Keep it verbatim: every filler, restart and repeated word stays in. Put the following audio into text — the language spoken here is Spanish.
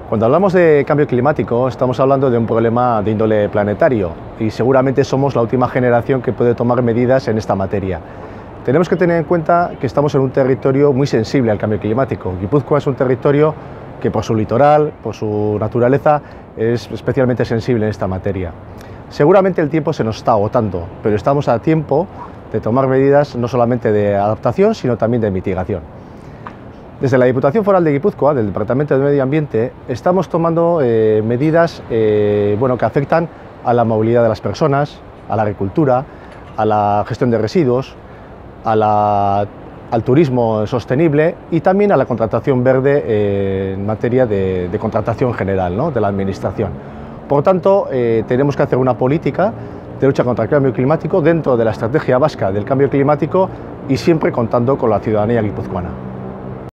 Cuando hablamos de cambio climático, estamos hablando de un problema de índole planetario y seguramente somos la última generación que puede tomar medidas en esta materia. Tenemos que tener en cuenta que estamos en un territorio muy sensible al cambio climático. Guipúzcoa es un territorio que por su litoral, por su naturaleza, es especialmente sensible en esta materia. Seguramente el tiempo se nos está agotando, pero estamos a tiempo de tomar medidas no solamente de adaptación, sino también de mitigación. Desde la Diputación Foral de Guipúzcoa, del Departamento de Medio Ambiente, estamos tomando eh, medidas eh, bueno, que afectan a la movilidad de las personas, a la agricultura, a la gestión de residuos, a la, al turismo sostenible y también a la contratación verde eh, en materia de, de contratación general, ¿no?, de la Administración. Por tanto, eh, tenemos que hacer una política de lucha contra el cambio climático dentro de la estrategia vasca del cambio climático y siempre contando con la ciudadanía guipuzcoana.